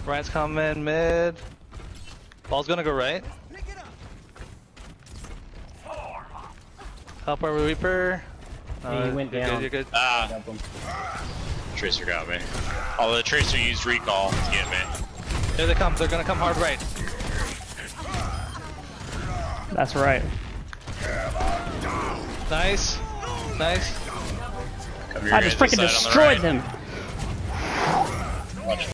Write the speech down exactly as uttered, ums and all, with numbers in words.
Right's coming mid. Ball's gonna go right. Help our Reaper. Hey, he went you're down. Good, you're good. Ah, Tracer got me. Oh, the Tracer used recall to get me. Here they come. They're gonna come hard right. That's right. Nice. Nice. Cover your I just guys' freaking side on the destroyed right. them.